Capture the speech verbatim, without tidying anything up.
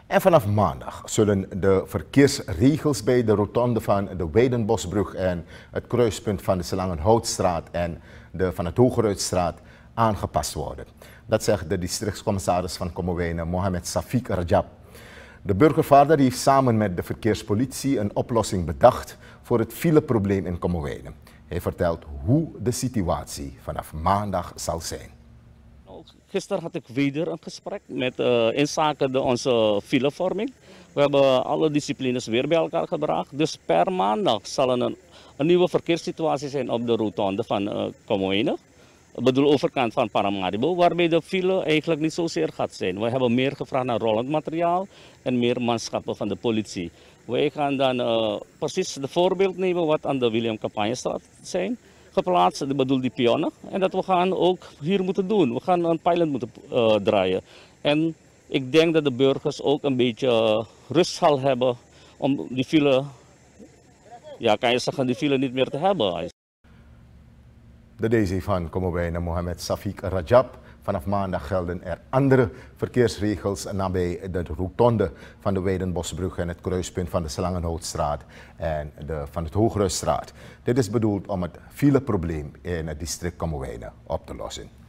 En vanaf maandag zullen de verkeersregels bij de rotonde van de Weidenbosbrug en het kruispunt van de Slangenhoutstraat en de van het Hogeruitstraat aangepast worden. Dat zegt de districtscommissaris van Kommerwijnen, Mohamed Safiq Rajab. De burgervader heeft samen met de verkeerspolitie een oplossing bedacht voor het fileprobleem in Kommerwijnen. Hij vertelt hoe de situatie vanaf maandag zal zijn. Gisteren had ik weer een gesprek met uh, inzake de onze filevorming. We hebben alle disciplines weer bij elkaar gebracht. Dus per maandag zal er een, een nieuwe verkeerssituatie zijn op de rotonde van uh, Kommerwijnen. Ik bedoel overkant van Paramaribo, waarbij de file eigenlijk niet zozeer gaat zijn. We hebben meer gevraagd naar rollend materiaal en meer manschappen van de politie. Wij gaan dan uh, precies het voorbeeld nemen wat aan de William Campagnestraat zijn geplaatst, ik bedoel die pionnen. En dat we gaan ook hier moeten doen. We gaan een pilot moeten uh, draaien. En ik denk dat de burgers ook een beetje uh, rust zal hebben om die file, ja kan je zeggen, die file niet meer te hebben. De D C van Kommerwijnen, Mohamed Safiq Rajab. Vanaf maandag gelden er andere verkeersregels nabij de rotonde van de Weidenbosbrug en het kruispunt van de Slangenhoutstraat en de van het Hogeruitstraat. Dit is bedoeld om het fileprobleem in het district Kommerwijnen op te lossen.